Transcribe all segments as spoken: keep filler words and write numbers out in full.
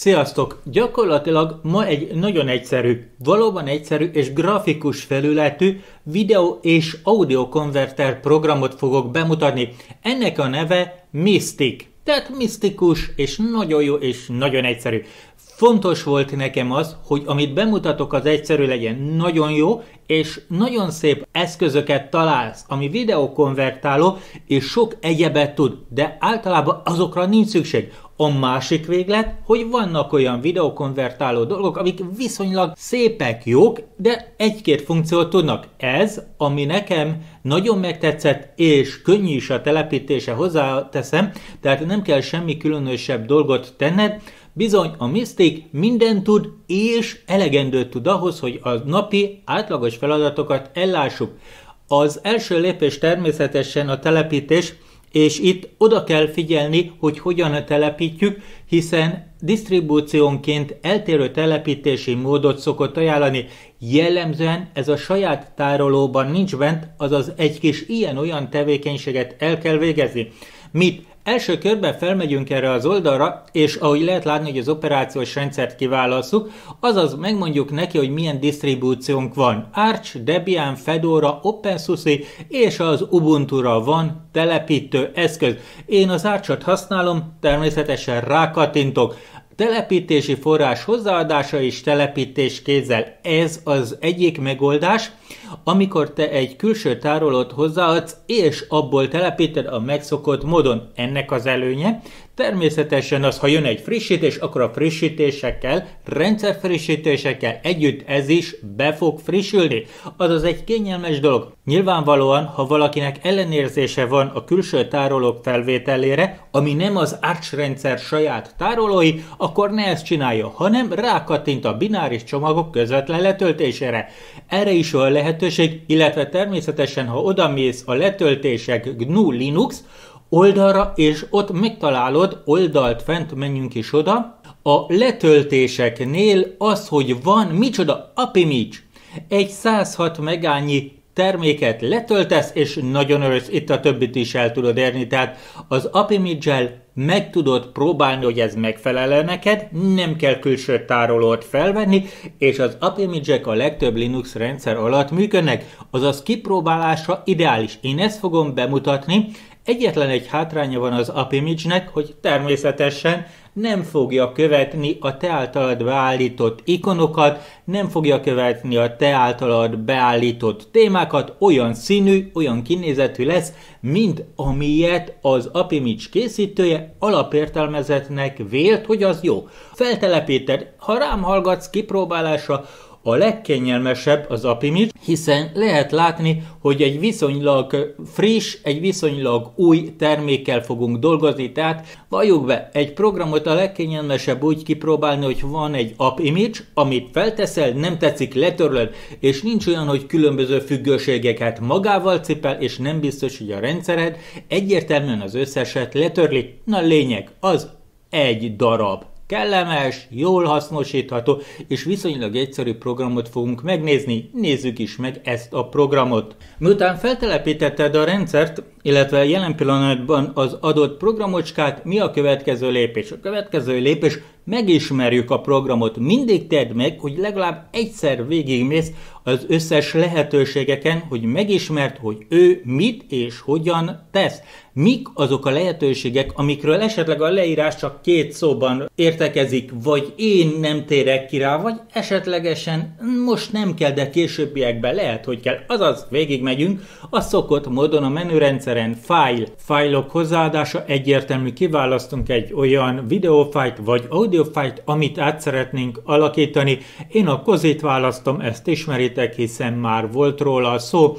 Sziasztok! Gyakorlatilag ma egy nagyon egyszerű, valóban egyszerű és grafikus felületű videó és audio konverter programot fogok bemutatni. Ennek a neve Mystic, tehát misztikus és nagyon jó és nagyon egyszerű. Fontos volt nekem az, hogy amit bemutatok az egyszerű legyen nagyon jó, és nagyon szép eszközöket találsz, ami videókonvertáló, és sok egyebet tud, de általában azokra nincs szükség. A másik véglet, hogy vannak olyan videókonvertáló dolgok, amik viszonylag szépek, jók, de egy-két funkciót tudnak. Ez, ami nekem nagyon megtetszett, és könnyű is a telepítése, hozzáteszem, tehát nem kell semmi különösebb dolgot tenned. Bizony, a Mystic mindent tud, és elegendőt tud ahhoz, hogy a napi átlagos feladatokat ellássuk. Az első lépés természetesen a telepítés, és itt oda kell figyelni, hogy hogyan telepítjük, hiszen disztribúciónként eltérő telepítési módot szokott ajánlani. Jellemzően ez a saját tárolóban nincs bent, azaz egy kis ilyen-olyan tevékenységet el kell végezni. Mit? Első körben felmegyünk erre az oldalra, és ahogy lehet látni, hogy az operációs rendszert kiválasszuk, azaz megmondjuk neki, hogy milyen disztribúciónk van. Arch, Debian, Fedora, OpenSUSE és az Ubuntu-ra van telepítő eszköz. Én az Archot használom, természetesen rákattintok. Telepítési forrás hozzáadása és telepítés kézzel. Ez az egyik megoldás, amikor te egy külső tárolót hozzáadsz, és abból telepíted a megszokott módon. Ennek az előnye természetesen az, ha jön egy frissítés, akkor a frissítésekkel, rendszerfrissítésekkel együtt ez is be fog frissülni. Azaz egy kényelmes dolog. Nyilvánvalóan, ha valakinek ellenérzése van a külső tárolók felvételére, ami nem az Arch rendszer saját tárolói, akkor ne ezt csinálja, hanem rákattint a bináris csomagok közvetlen letöltésére. Erre is van lehetőség, illetve természetesen, ha odamész a letöltések gé en u Linux oldalra, és ott megtalálod, oldalt fent, menjünk is oda, a letöltéseknél az, hogy van micsoda Apimage, egy száz hat megányi terméket letöltesz, és nagyon örülsz, itt a többit is el tudod érni, tehát az Apimage-el meg tudod próbálni, hogy ez megfelel neked, nem kell külső tárolót felvenni, és az Apimage-ek a legtöbb Linux rendszer alatt működnek, azaz kipróbálásra ideális. Én ezt fogom bemutatni. Egyetlen egy hátránya van az Apimage-nek, hogy természetesen nem fogja követni a te általad beállított ikonokat, nem fogja követni a te általad beállított témákat, olyan színű, olyan kinézetű lesz, mint amilyet az Apimage készítője alapértelmezetnek vélt, hogy az jó. Feltelepíted, ha rám hallgatsz kipróbálásra, a legkényelmesebb az Apimage, hiszen lehet látni, hogy egy viszonylag friss, egy viszonylag új termékkel fogunk dolgozni, tehát valljuk be, egy programot a legkényelmesebb úgy kipróbálni, hogy van egy Apimage, amit felteszel, nem tetszik, letörlöd, és nincs olyan, hogy különböző függőségeket magával cipel, és nem biztos, hogy a rendszered egyértelműen az összeset letörli. Na lényeg, az egy darab kellemes, jól hasznosítható és viszonylag egyszerű programot fogunk megnézni. Nézzük is meg ezt a programot. Miután feltelepítetted a rendszert, illetve jelen pillanatban az adott programocskát, mi a következő lépés? A következő lépés, megismerjük a programot. Mindig tedd meg, hogy legalább egyszer végigmész az összes lehetőségeken, hogy megismerd, hogy ő mit és hogyan tesz. Mik azok a lehetőségek, amikről esetleg a leírás csak két szóban értekezik, vagy én nem térek ki rá, vagy esetlegesen most nem kell, de későbbiekben lehet, hogy kell. Azaz végigmegyünk a szokott módon a menürendszeren file, fájlok hozzáadása egyértelmű, kiválasztunk egy olyan videófájlt vagy audiofájlt, amit át szeretnénk alakítani. Én a kozit választom, ezt ismeritek, hiszen már volt róla szó.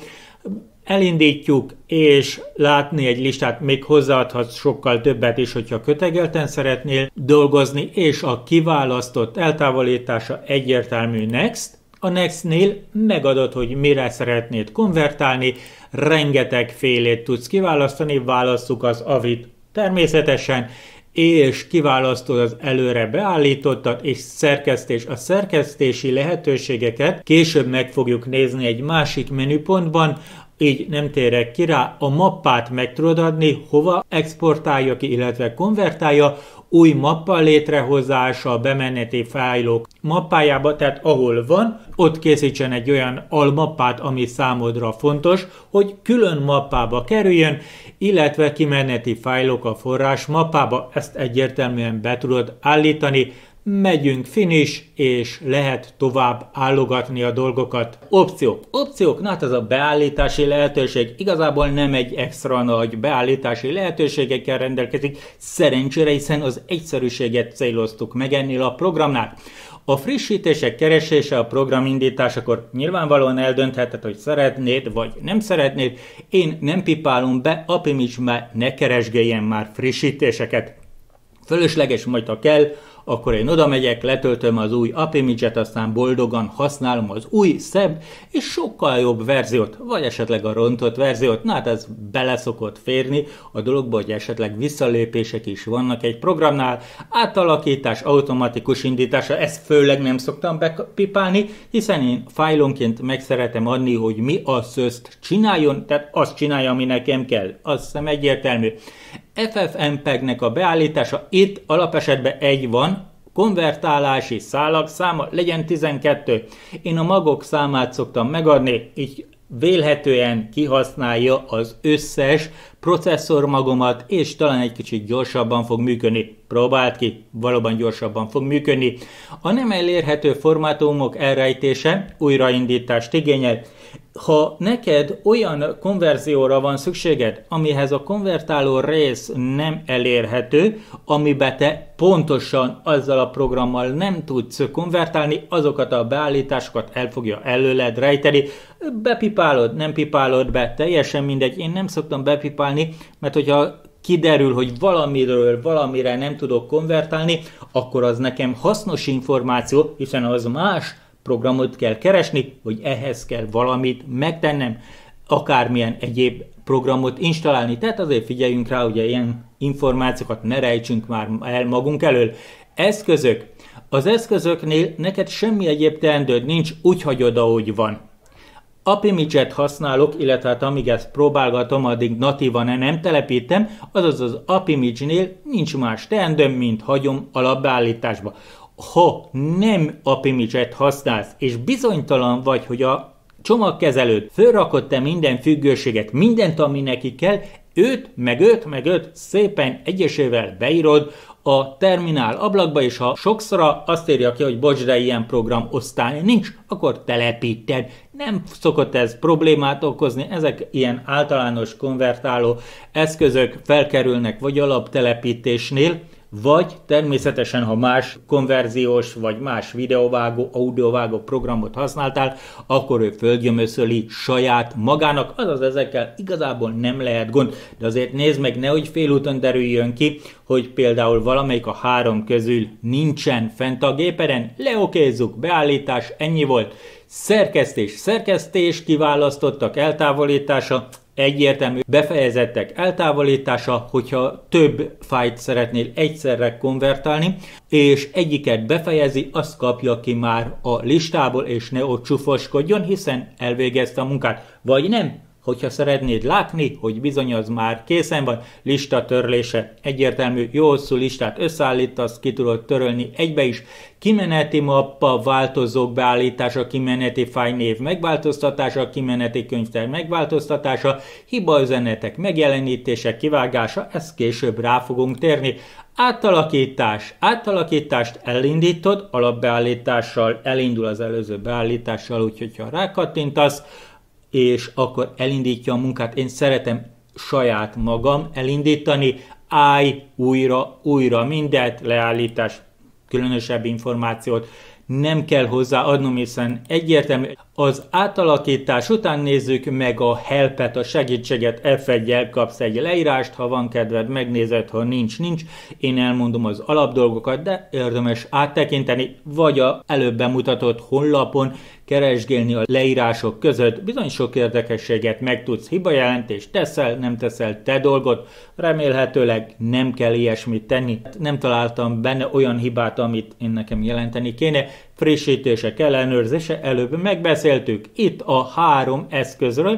Elindítjuk, és látni egy listát, még hozzáadhatsz sokkal többet is, hogyha kötegelten szeretnél dolgozni, és a kiválasztott eltávolítása egyértelmű Next. A Next-nél megadod, hogy mire szeretnéd konvertálni, rengeteg félét tudsz kiválasztani, válasszuk az avit természetesen, és kiválasztod az előre beállítottat, és szerkesztés. A szerkesztési lehetőségeket később meg fogjuk nézni egy másik menüpontban. így nem térek ki rá, a mappát meg tudod adni, hova exportálja ki, illetve konvertálja, új mappa létrehozása, bemeneti fájlok mappájába, tehát ahol van, ott készítsen egy olyan almappát, ami számodra fontos, hogy külön mappába kerüljön, illetve kimeneti fájlok a forrás mappába, ezt egyértelműen be tudod állítani, megyünk finish, és lehet tovább állogatni a dolgokat. Opciók. Opciók, na hát ez a beállítási lehetőség igazából nem egy extra nagy beállítási lehetőségekkel rendelkezik, szerencsére, hiszen az egyszerűséget céloztuk meg ennél a programnál. A frissítések keresése a program indításakor nyilvánvalóan eldöntheted, hogy szeretnéd vagy nem szeretnéd. Én nem pipálom be, Apimage-be ne keresgéljen már frissítéseket. Fölösleges, majd ha kell, akkor én oda megyek, letöltöm az új Apimage-et, aztán boldogan használom az új, szebb és sokkal jobb verziót, vagy esetleg a rontott verziót. Na hát ez bele szokott férni a dologba, hogy esetleg visszalépések is vannak egy programnál, átalakítás, automatikus indítása, ezt főleg nem szoktam bepipálni, hiszen én fájlonként meg szeretem adni, hogy mi a szözt csináljon, tehát azt csinálja, ami nekem kell. Azt hiszem egyértelmű. ef ef empeg-nek a beállítása, itt alapesetben egy van, konvertálási szálak száma legyen tizenkettő. Én a magok számát szoktam megadni, így vélhetően kihasználja az összes processzormagomat, és talán egy kicsit gyorsabban fog működni. Próbáld ki, valóban gyorsabban fog működni. A nem elérhető formátumok elrejtése újraindítást igényel. Ha neked olyan konverzióra van szükséged, amihez a konvertáló rész nem elérhető, amiben te pontosan azzal a programmal nem tudsz konvertálni, azokat a beállításokat el fogja előled rejteni. Bepipálod, nem pipálod be, teljesen mindegy. Én nem szoktam bepipálni, mert hogyha kiderül, hogy valamiről valamire nem tudok konvertálni, akkor az nekem hasznos információ, hiszen az más programot kell keresni, hogy ehhez kell valamit megtennem, akármilyen egyéb programot installálni. Tehát azért figyeljünk rá, hogy ilyen információkat ne rejtsünk már el magunk elől. Eszközök. Az eszközöknél neked semmi egyéb teendőd nincs, úgy hagyod, ahogy van. Apimage-et használok, illetve hát amíg ezt próbálgatom, addig natívan nem telepítem, azaz az Apimage-nél nincs más teendőm, mint hagyom alapbeállításba. Ha nem Apimage-et használsz, és bizonytalan vagy, hogy a csomagkezelőd fölrakott te minden függőséget, mindent, ami neki kell, öt, meg öt, meg öt szépen egyesével beírod a terminál ablakba, és ha sokszor azt írja ki, hogy bocs, de ilyen program osztály nincs, akkor telepíted. Nem szokott ez problémát okozni, ezek ilyen általános konvertáló eszközök felkerülnek vagy alaptelepítésnél, vagy természetesen, ha más konverziós, vagy más videóvágó, audiovágó programot használtál, akkor ő fölgyömöszöli saját magának, azaz ezekkel igazából nem lehet gond. De azért nézd meg, nehogy félúton derüljön ki, hogy például valamelyik a három közül nincsen fent a gépeden, leokézzuk, beállítás, ennyi volt. Szerkesztés, szerkesztés, kiválasztottak, eltávolítása, egyértelmű befejezettek eltávolítása, hogyha több fájlt szeretnél egyszerre konvertálni, és egyiket befejezi, azt kapja ki már a listából, és ne ott csufoskodjon, hiszen elvégezte a munkát. Vagy nem, hogyha szeretnéd látni, hogy bizony az már készen van, lista törlése egyértelmű, jó hosszú listát összeállítasz, ki tudod törölni egybe is, kimeneti mappa, változók beállítása, kimeneti fájlnév megváltoztatása, kimeneti könyvtár megváltoztatása, hibaüzenetek megjelenítése, kivágása, ezt később rá fogunk térni. Átalakítás. Átalakítást elindítod, alapbeállítással elindul az előző beállítással, úgyhogy ha rákattintasz, és akkor elindítja a munkát. Én szeretem saját magam elindítani, állj, újra, újra mindent, leállítás, különösebb információt nem kell hozzá adnom, hiszen egyértelmű. Az átalakítás után nézzük meg a helpet, a segítséget, ef egyel kapsz egy leírást, ha van kedved, megnézed, ha nincs, nincs. Én elmondom az alapdolgokat, de érdemes áttekinteni, vagy a előbb bemutatott honlapon keresgélni a leírások között. Bizony sok érdekességet megtudsz, hibajelentést teszel, nem teszel, te dolgot, remélhetőleg nem kell ilyesmit tenni. Nem találtam benne olyan hibát, amit én nekem jelenteni kéne. Frissítések ellenőrzése, előbb megbeszéltük itt a három eszközről.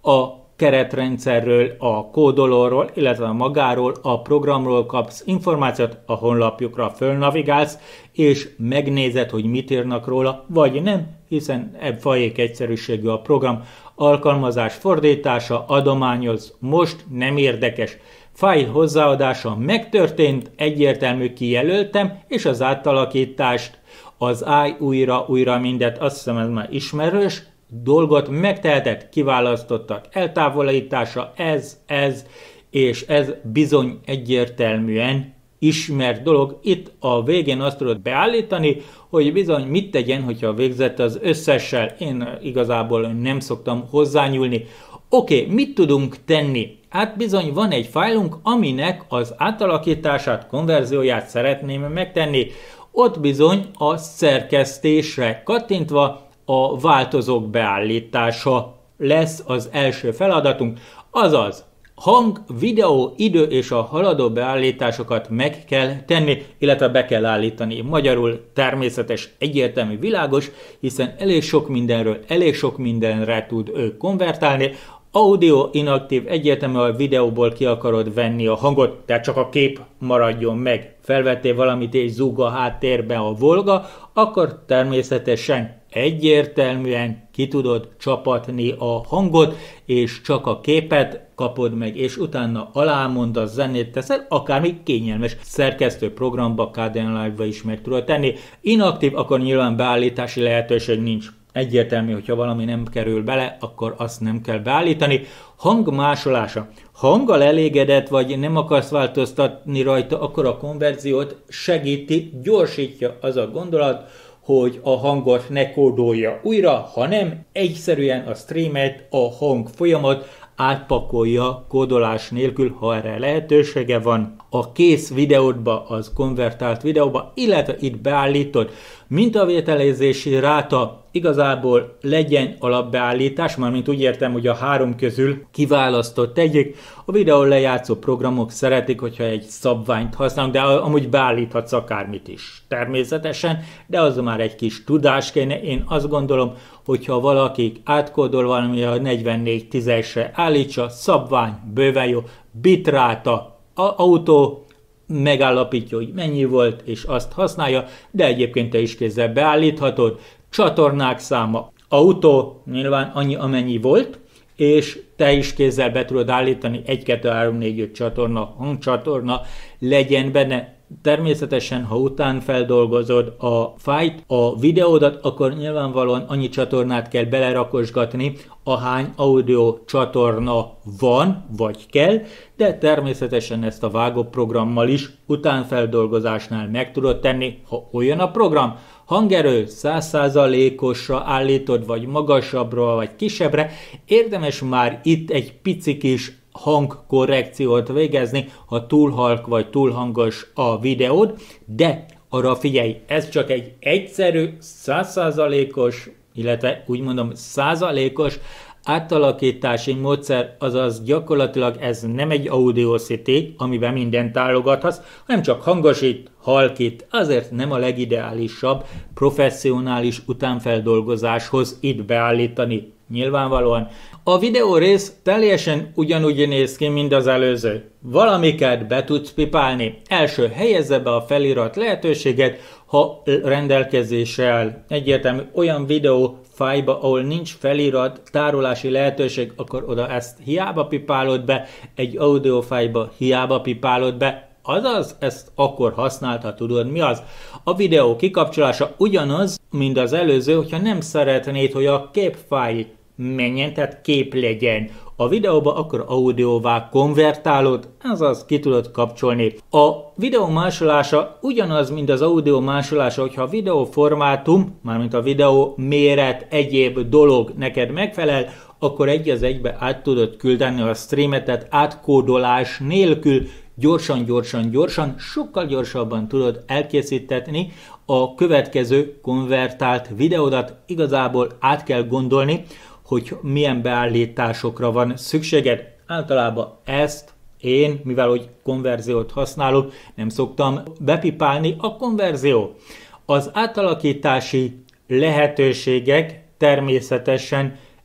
a keretrendszerről, a kódolóról, illetve magáról, a programról kapsz információt, a honlapjukra fölnavigálsz, és megnézed, hogy mit írnak róla, vagy nem, hiszen ebb fajék egyszerűségű a program. Alkalmazás fordítása, adományoz, most nem érdekes. Fájl hozzáadása megtörtént, egyértelmű kijelöltem, és az átalakítást, az állj újra, újra mindet, azt hiszem ez már ismerős, dolgot megtehetett, kiválasztottak, eltávolítása, ez, ez, és ez bizony egyértelműen ismert dolog. Itt a végén azt tudod beállítani, hogy bizony mit tegyen, hogyha végzett az összessel. Én igazából nem szoktam hozzányúlni. Oké, okay, mit tudunk tenni? Hát bizony van egy fájlunk, aminek az átalakítását, konverzióját szeretném megtenni. Ott bizony a szerkesztésre kattintva a változók beállítása lesz az első feladatunk, azaz hang, videó, idő és a haladó beállításokat meg kell tenni, illetve be kell állítani. Magyarul természetes, egyértelmű, világos, hiszen elég sok mindenről, elég sok mindenre tud ő konvertálni. Audio inaktív, egyértelmű, a videóból ki akarod venni a hangot, tehát csak a kép maradjon meg. Felvettél valamit és zúg a háttérben a Volga, akkor természetesen egyértelműen ki tudod csapatni a hangot, és csak a képet kapod meg, és utána alámond a zenét teszed, akármi kényelmes szerkesztő programba, ká dé en Live-ba is meg tudod tenni. Inaktív, akkor nyilván beállítási lehetőség nincs. Egyértelmű, hogyha valami nem kerül bele, akkor azt nem kell beállítani. Hang másolása. Hanggal elégedett vagy nem akarsz változtatni rajta, akkor a konverziót segíti, gyorsítja az a gondolat, hogy a hangot ne kódolja újra, hanem egyszerűen a streamet, a hang folyamat átpakolja kódolás nélkül, ha erre lehetősége van. A kész videódba, az konvertált videóba, illetve itt beállítod mintavételezési ráta, igazából legyen alapbeállítás, mármint úgy értem, hogy a három közül kiválasztott egyik. A videó lejátszó programok szeretik, hogyha egy szabványt használunk, de amúgy beállíthatsz akármit is természetesen, de az már egy kis tudás kéne. Én azt gondolom, hogyha valaki átkódol valami a negyvennégy tízesre állítsa, szabvány, bőven jó, bitráta, autó, megállapítja, hogy mennyi volt, és azt használja, de egyébként te is kézzel beállíthatod. Csatornák száma, autó, nyilván annyi, amennyi volt, és te is kézzel be tudod állítani egy, kettő, három, négy, öt csatorna, hangcsatorna legyen benne. Természetesen, ha után feldolgozod a fájt, a videódat, akkor nyilvánvalóan annyi csatornát kell belerakosgatni, ahány audio csatorna van, vagy kell, de természetesen ezt a vágóprogrammal is utánfeldolgozásnál meg tudod tenni, ha olyan a program. Hangerő száz százalékosra állítod, vagy magasabbra, vagy kisebbre, érdemes már itt egy pici kis hangkorrekciót végezni, ha túl halk vagy túl hangos a videód, de arra figyelj, ez csak egy egyszerű, száz százalékos, illetve úgy mondom százalékos átalakítási módszer, azaz gyakorlatilag ez nem egy Audacity, amiben mindent tálogathatsz, hanem csak hangosít, halkít, azért nem a legideálisabb professzionális utánfeldolgozáshoz itt beállítani. Nyilvánvalóan. A videó rész teljesen ugyanúgy néz ki, mint az előző. Valamiket be tudsz pipálni. Első, helyezze be a felirat lehetőséget, ha rendelkezésre áll. Egyértelmű olyan videó fájba, ahol nincs felirat, tárolási lehetőség, akkor oda ezt hiába pipálod be, egy audio fájba hiába pipálod be, azaz ezt akkor használd, ha tudod mi az. A videó kikapcsolása ugyanaz, mint az előző, hogyha nem szeretnéd, hogy a képfájl menjen, tehát kép legyen a videóba, akkor audióvá konvertálod, azaz ki tudod kapcsolni. A videó másolása ugyanaz, mint az audio másolása, hogyha a videó formátum, mármint a videó méret, egyéb dolog neked megfelel, akkor egy az egybe át tudod küldeni a streamet, tehát átkódolás nélkül gyorsan, gyorsan, gyorsan, sokkal gyorsabban tudod elkészítetni a következő konvertált videódat. Igazából át kell gondolni, hogy milyen beállításokra van szükséged. Általában ezt én, mivel hogy konverziót használok, nem szoktam bepipálni. A konverzió. Az átalakítási lehetőségek természetesen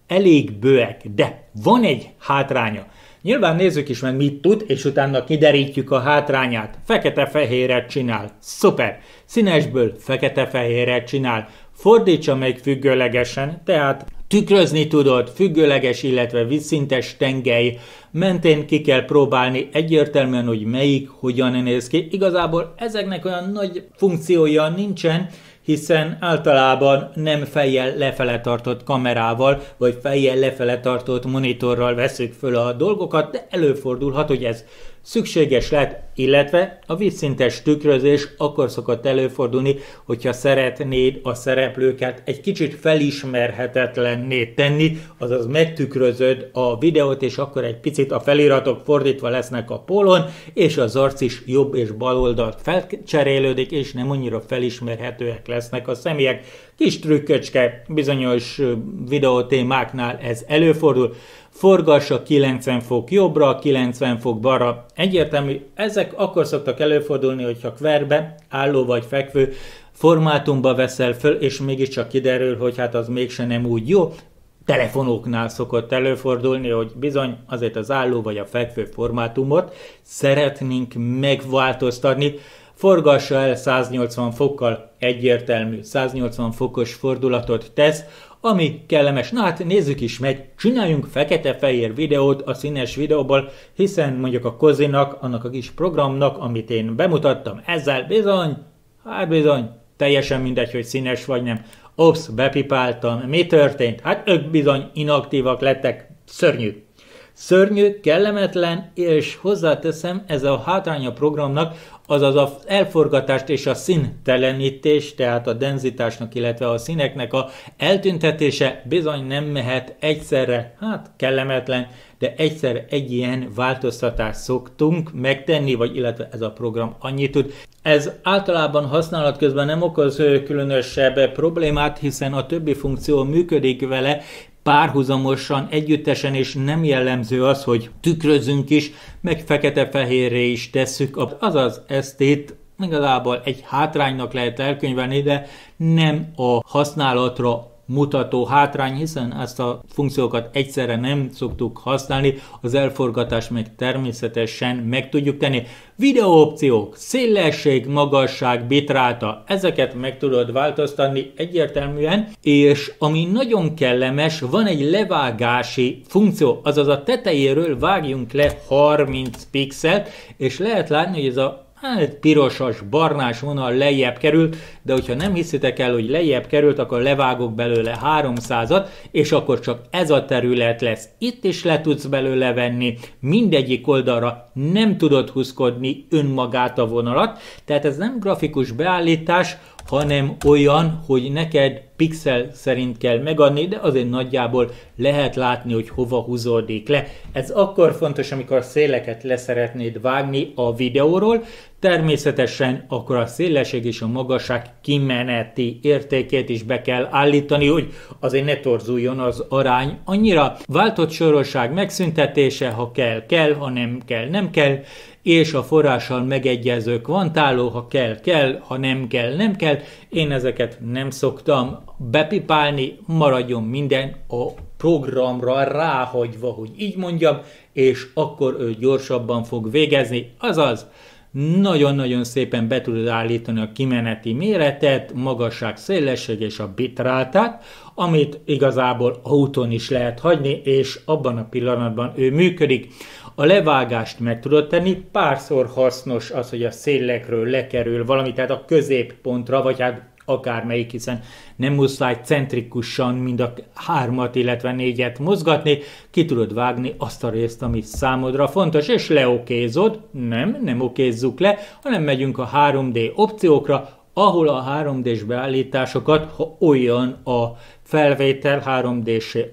elég bőek, de van egy hátránya. Nyilván nézzük is meg, mit tud, és utána kiderítjük a hátrányát. Fekete-fehéret csinál. Szuper! Színesből fekete-fehéret csinál. Fordítsa meg függőlegesen, tehát tükrözni tudod, függőleges, illetve vízszintes tengely mentén ki kell próbálni egyértelműen, hogy melyik hogyan néz ki. Igazából ezeknek olyan nagy funkciója nincsen, hiszen általában nem fejjel lefele tartott kamerával, vagy fejjel lefele tartott monitorral veszük föl a dolgokat, de előfordulhat, hogy ez szükséges lehet, illetve a vízszintes tükrözés akkor szokott előfordulni, hogyha szeretnéd a szereplőket egy kicsit felismerhetetlenné tenni, azaz megtükrözöd a videót, és akkor egy picit a feliratok fordítva lesznek a pólon, és az arc is jobb és bal oldalt felcserélődik, és nem annyira felismerhetőek lesznek a személyek. Kis trükköcske, bizonyos videótémáknál ez előfordul. Forgassa kilencven fok jobbra, kilencven fok balra. Egyértelmű, ezek akkor szoktak előfordulni, hogyha kverbe, álló vagy fekvő formátumba veszel föl, és mégiscsak kiderül, hogy hát az mégse nem úgy jó. Telefonoknál szokott előfordulni, hogy bizony azért az álló vagy a fekvő formátumot szeretnénk megváltoztatni. Forgassa el száznyolcvan fokkal, egyértelmű száznyolcvan fokos fordulatot tesz, ami kellemes. Na hát nézzük is meg, csináljunk fekete-fehér videót a színes videóból, hiszen mondjuk a Kozinak, annak a kis programnak, amit én bemutattam, ezzel bizony, hát bizony, teljesen mindegy, hogy színes vagy nem. Ops, bepipáltam, mi történt? Hát ők bizony inaktívak lettek, szörnyű. Szörnyű, kellemetlen, és hozzáteszem, ez a hátrány a programnak, azaz az elforgatást és a színtelenítést, tehát a denzitásnak, illetve a színeknek a eltüntetése bizony nem mehet egyszerre, hát kellemetlen, de egyszerre egy ilyen változtatást szoktunk megtenni, vagy illetve ez a program annyit tud. Ez általában használat közben nem okoz különösebb problémát, hiszen a többi funkció működik vele, párhuzamosan, együttesen, és nem jellemző az, hogy tükrözünk is, meg fekete-fehérre is tesszük. Azaz ezt itt igazából egy hátránynak lehet elkönyvelni, de nem a használatra mutató hátrány, hiszen ezt a funkciókat egyszerre nem szoktuk használni, az elforgatást meg természetesen meg tudjuk tenni. Videóopciók, szélesség, magasság, bitráta, ezeket meg tudod változtatni egyértelműen, és ami nagyon kellemes, van egy levágási funkció, azaz a tetejéről vágjunk le harminc pixelt, és lehet látni, hogy ez a hát pirosas, barnás vonal lejjebb került, de hogyha nem hiszitek el, hogy lejjebb került, akkor levágok belőle háromszázat, és akkor csak ez a terület lesz. Itt is le tudsz belőle venni, mindegyik oldalra nem tudod húzkodni önmagát a vonalat, tehát ez nem grafikus beállítás, hanem olyan, hogy neked pixel szerint kell megadni, de azért nagyjából lehet látni, hogy hova húzódik le. Ez akkor fontos, amikor széleket leszeretnéd vágni a videóról, természetesen akkor a szélesség és a magasság kimeneti értékét is be kell állítani, hogy azért ne torzuljon az arány annyira. Váltott sorosság megszüntetése, ha kell, kell, ha nem kell, nem kell, és a forrással megegyező kvantáló, ha kell, kell, ha nem kell, nem kell. Én ezeket nem szoktam bepipálni, maradjon minden a programra ráhagyva, hogy így mondjam, és akkor ő gyorsabban fog végezni, azaz nagyon-nagyon szépen be tudod állítani a kimeneti méretet, magasság, szélesség és a bitrátát, amit igazából autón is lehet hagyni, és abban a pillanatban ő működik. A levágást meg tudod tenni, párszor hasznos az, hogy a szélekről lekerül valami, tehát a középpontra, vagy hát akármelyik, hiszen nem muszáj centrikusan mind a hármat, illetve négyet mozgatni, ki tudod vágni azt a részt, ami számodra fontos, és leokézod, nem, nem okézzuk le, hanem megyünk a három dé opciókra, ahol a három dés beállításokat, ha olyan a felvétel három dé-sé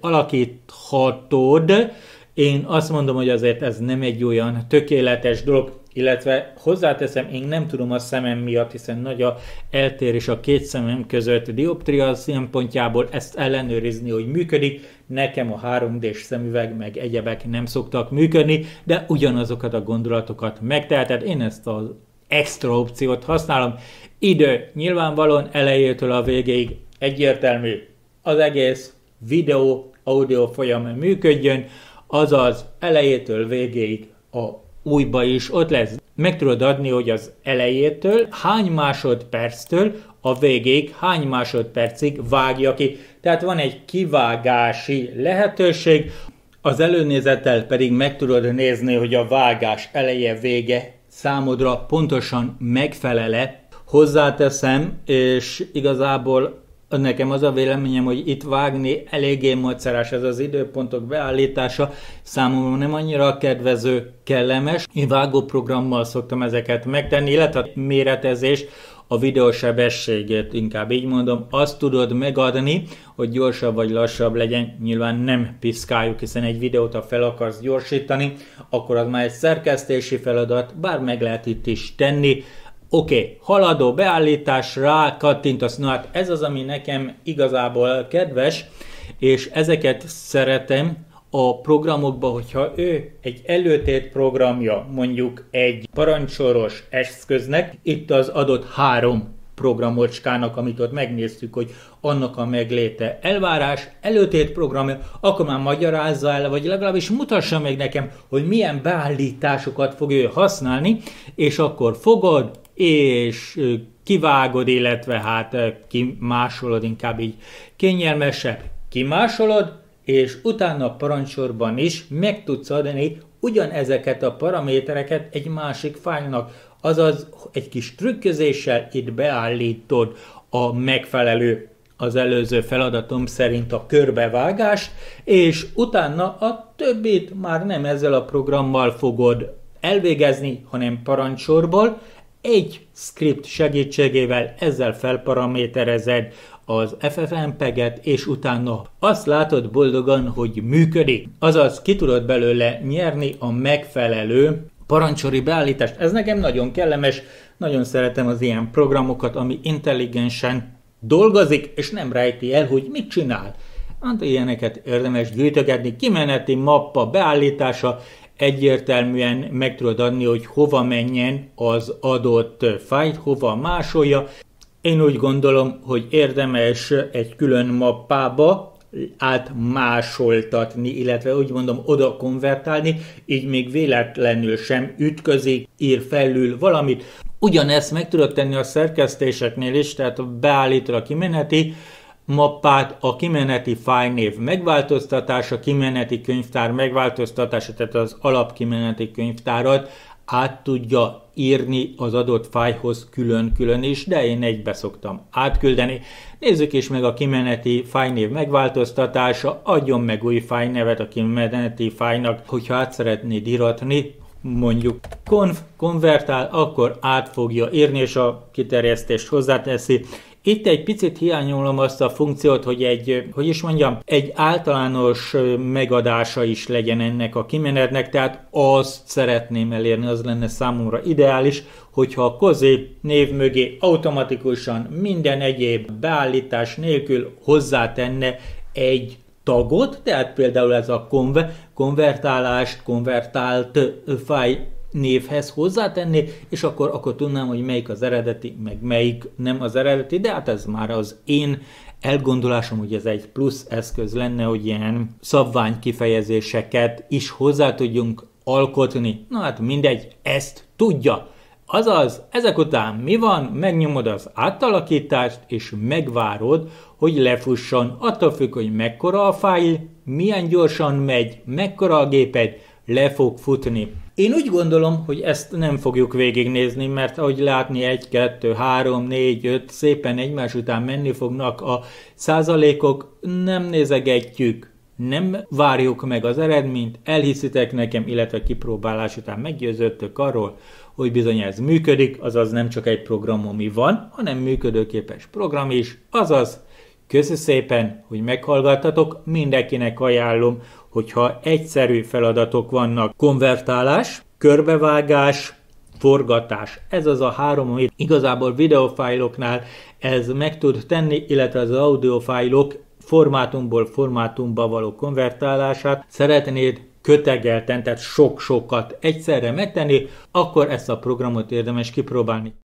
alakíthatod. Én azt mondom, hogy azért ez nem egy olyan tökéletes dolog, illetve hozzáteszem, én nem tudom a szemem miatt, hiszen nagy a eltérés a két szemem között dioptria szempontjából ezt ellenőrizni, hogy működik. Nekem a három dés szemüveg meg egyebek nem szoktak működni, de ugyanazokat a gondolatokat megteheted. Én ezt az extra opciót használom. Idő nyilvánvalóan elejétől a végéig egyértelmű. Az egész videó audio folyam működjön, azaz elejétől végéig a újba is ott lesz. Meg tudod adni, hogy az elejétől hány másodperctől a végéig hány másodpercig vágja ki. Tehát van egy kivágási lehetőség, az előnézettel pedig meg tudod nézni, hogy a vágás eleje vége számodra pontosan megfelele. Hozzáteszem, és igazából nekem az a véleményem, hogy itt vágni eléggé módszeres, ez az időpontok beállítása számomra nem annyira kedvező, kellemes. Én vágóprogrammal szoktam ezeket megtenni, illetve a méretezés, a videó sebességét, inkább így mondom, azt tudod megadni, hogy gyorsabb vagy lassabb legyen. Nyilván nem piszkáljuk, hiszen egy videót, ha fel akarsz gyorsítani, akkor az már egy szerkesztési feladat, bár meg lehet itt is tenni. Oké, okay, haladó beállítás, rá kattintasz, na hát ez az, ami nekem igazából kedves, és ezeket szeretem a programokban, hogyha ő egy előtét programja, mondjuk egy parancsoros eszköznek, itt az adott három programocskának, amit ott megnéztük, hogy annak a megléte elvárás, előtét programja, akkor már magyarázza el, vagy legalábbis mutassa meg nekem, hogy milyen beállításokat fog ő használni, és akkor fogod, és kivágod, illetve hát kimásolod, inkább így kényelmesebb, kimásolod, és utána a parancsorban is meg tudsz adni ugyanezeket a paramétereket egy másik fájlnak. Azaz egy kis trükközéssel itt beállítod a megfelelő, az előző feladatom szerint a körbevágást, és utána a többit már nem ezzel a programmal fogod elvégezni, hanem parancsorból. Egy script segítségével ezzel felparaméterezed az ef ef empeget, és utána azt látod boldogan, hogy működik. Azaz ki tudod belőle nyerni a megfelelő parancsori beállítást. Ez nekem nagyon kellemes, nagyon szeretem az ilyen programokat, ami intelligensen dolgozik, és nem rejti el, hogy mit csinál. Hát ilyeneket érdemes gyűjtögetni, kimeneti mappa beállítása, egyértelműen meg tudod adni, hogy hova menjen az adott fájlt, hova másolja. Én úgy gondolom, hogy érdemes egy külön mappába átmásoltatni, illetve úgy mondom oda konvertálni, így még véletlenül sem ütközik, ír felül valamit. Ugyanezt meg tudod tenni a szerkesztéseknél is, tehát beállítod a kimeneti mappát, a kimeneti fájlnév megváltoztatása, kimeneti könyvtár megváltoztatása, tehát az alapkimeneti könyvtárat át tudja írni az adott fájlhoz külön-külön is, de én egybe szoktam átküldeni. Nézzük is meg a kimeneti fájlnév megváltoztatása, adjon meg új fájlnevet a kimeneti fájlnak, hogyha át szeretnéd íratni, mondjuk conv, konvertál, akkor át fogja írni, és a kiterjesztést hozzáteszi. Itt egy picit hiányolom azt a funkciót, hogy egy, hogy is mondjam, egy általános megadása is legyen ennek a kimenetnek, tehát azt szeretném elérni, az lenne számomra ideális, hogyha a kozé név mögé automatikusan minden egyéb beállítás nélkül hozzátenne egy tagot, tehát például ez a konve, konvertálást, konvertált fájl névhez hozzátenni, és akkor, akkor tudnám, hogy melyik az eredeti, meg melyik nem az eredeti, de hát ez már az én elgondolásom, hogy ez egy plusz eszköz lenne, hogy ilyen szabvány kifejezéseket is hozzá tudjunk alkotni. Na hát mindegy, ezt tudja. Azaz, ezek után mi van? Megnyomod az átalakítást, és megvárod, hogy lefusson. Attól függ, hogy mekkora a fájl, milyen gyorsan megy, mekkora a géped, le fog futni. Én úgy gondolom, hogy ezt nem fogjuk végignézni, mert ahogy látni egy, kettő, három, négy, öt szépen egymás után menni fognak a százalékok, nem nézegetjük, nem várjuk meg az eredményt, elhiszitek nekem, illetve kipróbálás után meggyőződtök arról, hogy bizony ez működik, azaz nem csak egy program, ami van, hanem működőképes program is, azaz köszi szépen, hogy meghallgattatok, mindenkinek ajánlom, hogyha egyszerű feladatok vannak, konvertálás, körbevágás, forgatás. Ez az a három, amit igazából videófájloknál ez meg tud tenni, illetve az audiofájlok formátumból formátumba való konvertálását szeretnéd kötegelten, tehát sok-sokat egyszerre megtenni, akkor ezt a programot érdemes kipróbálni.